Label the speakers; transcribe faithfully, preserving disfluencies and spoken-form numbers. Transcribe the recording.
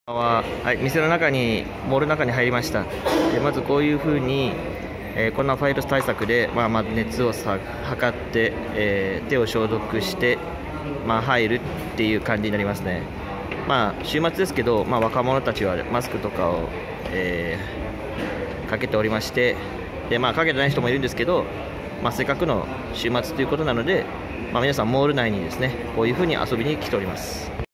Speaker 1: は、はい、店の中に、モールの中に入りました。でまずこういうふうに、えー、コロナウイルス対策で、まあ、まあ熱をさ測って、えー、手を消毒して、まあ、入るっていう感じになりますね。まあ、週末ですけど、まあ、若者たちはマスクとかを、えー、かけておりまして、でまあ、かけてない人もいるんですけど、まあ、せっかくの週末ということなので、まあ、皆さんモール内にですね、こういうふうに遊びに来ております。